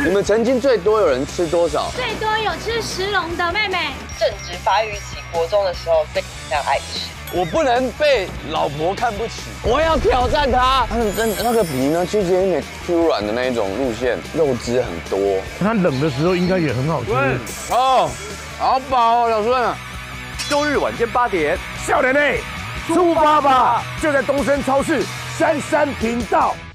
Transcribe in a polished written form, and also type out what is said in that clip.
你们曾经最多有人吃多少？ 最多有吃10笼的妹妹。 正值发育期，国中的时候非常爱吃。 我不能被老婆看不起，我要挑战她。它的那个皮呢，其实有点 Q 软的那一种路线，肉汁很多。 它冷的时候应该也很好吃。 哦，好饱哦，老孙。 周日晚间8点， 笑脸内出发吧，就在东升超市33频道。